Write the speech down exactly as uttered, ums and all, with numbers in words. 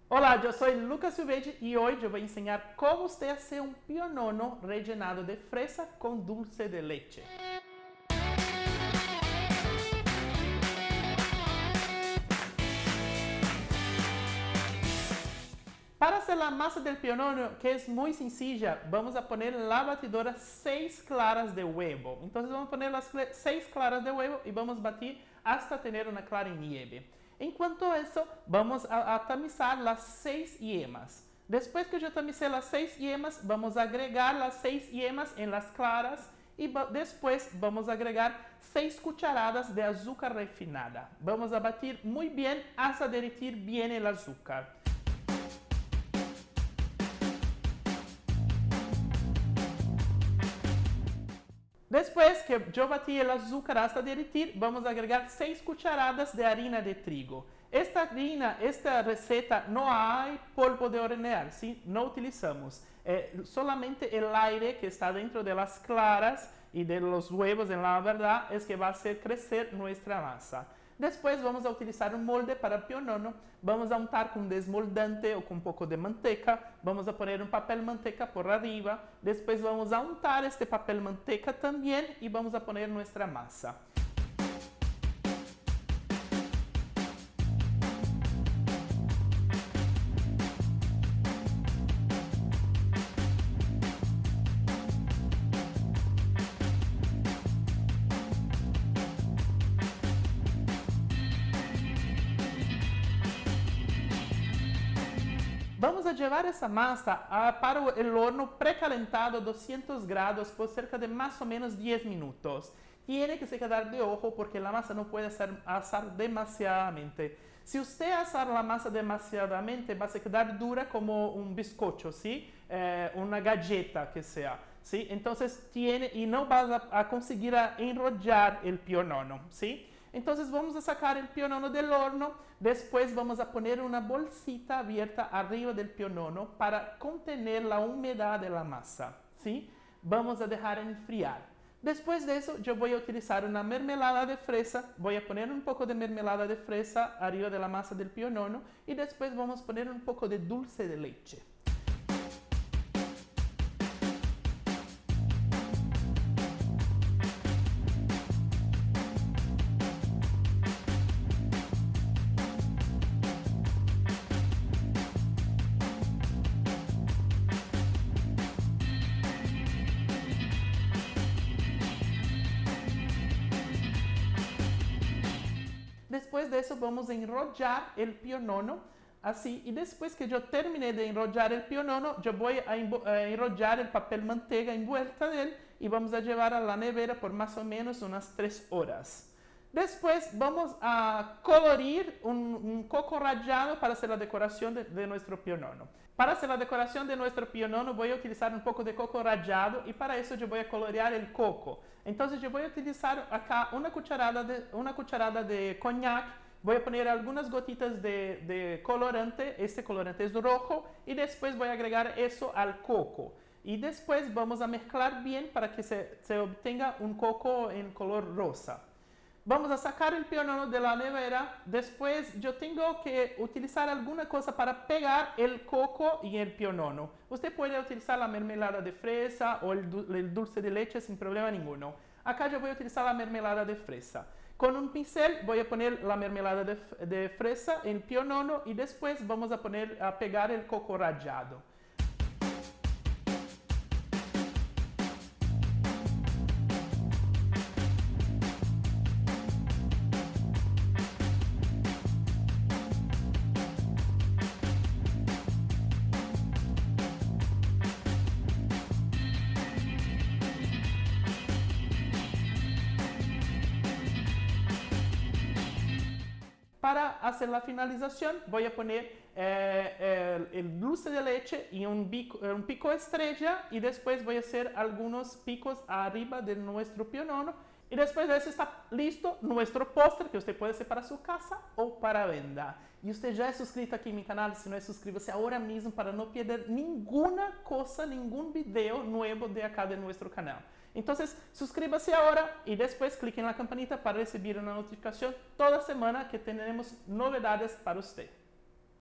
Olá, eu sou Lucas Silvetti e hoje eu vou ensinar como você fazer um pionono rellenado de fresa com dulce de leche. Para hacer la masa del pionono, que es muy sencilla, vamos a poner en la batidora seis claras de huevo. Entonces vamos a poner las seis claras de huevo y vamos a batir hasta tener una clara en nieve. En cuanto a eso, vamos a, a tamizar las seis yemas. Después que yo tamicé las seis yemas, vamos a agregar las seis yemas en las claras y después vamos a agregar seis cucharadas de azúcar refinada. Vamos a batir muy bien hasta derretir bien el azúcar. Después que yo batí el azúcar hasta derretir, vamos a agregar seis cucharadas de harina de trigo. Esta harina, esta receta no hay polvo de hornear, ¿sí? No utilizamos. Eh, solamente el aire que está dentro de las claras y de los huevos, en la verdad, es que va a hacer crecer nuestra masa. Después vamos a utilizar un molde para pionono, vamos a untar con desmoldante o con un poco de manteca, vamos a poner un papel manteca por arriba, después vamos a untar este papel manteca también y vamos a poner nuestra masa. Vamos a llevar esa masa a, para el horno precalentado a doscientos grados por cerca de más o menos diez minutos. Tiene que se quedar de ojo porque la masa no puede ser, asar demasiadamente. Si usted asar la masa demasiadamente, va a se quedar dura como un bizcocho, ¿sí? Eh, una galleta que sea, ¿sí? Entonces tiene, y no vas a, a conseguir a enrollar el pionono, ¿sí? Entonces vamos a sacar el pionono del horno, después vamos a poner una bolsita abierta arriba del pionono para contener la humedad de la masa, ¿sí? Vamos a dejar enfriar. Después de eso yo voy a utilizar una mermelada de fresa, voy a poner un poco de mermelada de fresa arriba de la masa del pionono y después vamos a poner un poco de dulce de leche. Después de eso vamos a enrollar el pionono así y después que yo termine de enrollar el pionono yo voy a enrollar el papel manteiga envuelta de él y vamos a llevar a la nevera por más o menos unas tres horas. Después vamos a colorir un, un coco rallado para hacer la decoración de, de nuestro pionono. Para hacer la decoración de nuestro pionono voy a utilizar un poco de coco rallado y para eso yo voy a colorear el coco. Entonces yo voy a utilizar acá una cucharada de, una cucharada de coñac, voy a poner algunas gotitas de, de colorante, este colorante es rojo y después voy a agregar eso al coco. Y después vamos a mezclar bien para que se, se obtenga un coco en color rosa. Vamos a sacar el pionono de la nevera, después yo tengo que utilizar alguna cosa para pegar el coco y el pionono. Usted puede utilizar la mermelada de fresa o el, el dulce de leche sin problema ninguno. Acá yo voy a utilizar la mermelada de fresa. Con un pincel voy a poner la mermelada de, de fresa en el pionono y después vamos a, poner, a pegar el coco rallado. Para hacer la finalización voy a poner eh, el, el dulce de leche y un pico, un pico estrella y después voy a hacer algunos picos arriba de nuestro pionono y después de eso está listo nuestro postre que usted puede hacer para su casa o para venda. Y usted ya es suscrito aquí en mi canal, si no es suscríbase ahora mismo para no perder ninguna cosa, ningún video nuevo de acá de nuestro canal. Entonces, suscríbase ahora y después clique en la campanita para recibir una notificación toda semana que tenemos novedades para usted.